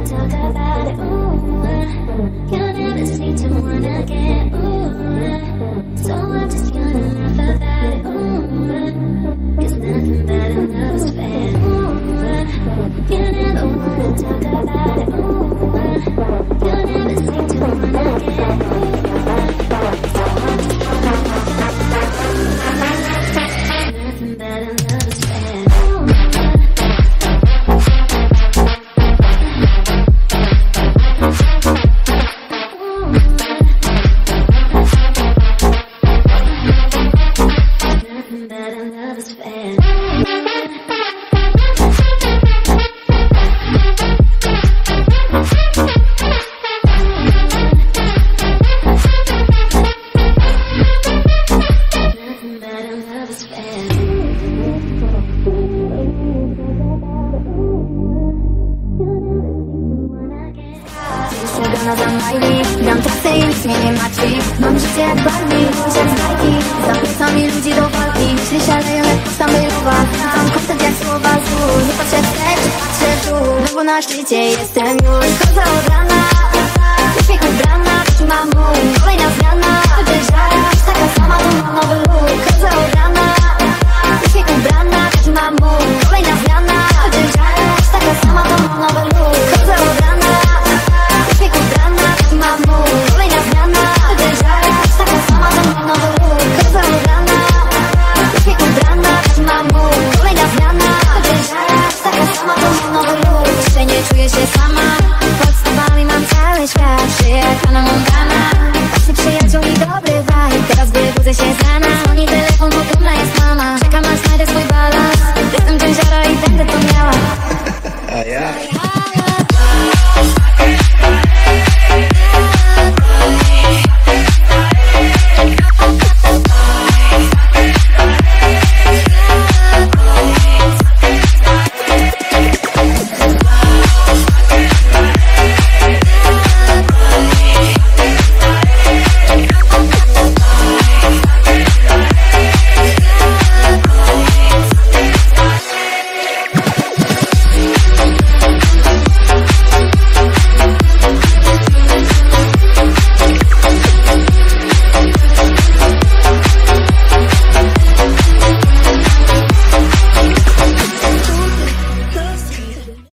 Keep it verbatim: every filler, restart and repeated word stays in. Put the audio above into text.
talk about it, ooh. You'll never seem to wanna get, ooh. So I'm just gonna laugh about it, ooh. Cause nothing but a love's fair, ooh. You never wanna talk about it, ooh. You'll never seem to wanna get, ooh. So I'm just gonna nothing but a love's fair, ooh. Gram trasę i nic mnie nie martwi. Mam życie jak Barbie, wyszedł z bajki. Za plecami ludzi do walki. Myśli szaleją jak po samych Tam kontent jak słowa z gór. Nie patrzę wstecz, patrzę w dół. Bo na szczycie jestem już. Chodzę od rana, uśmiech ubrana. Mam mój, kolejna zmiana. Wtedy żara, taka sama, to mam nowy look. Chodzę od rana.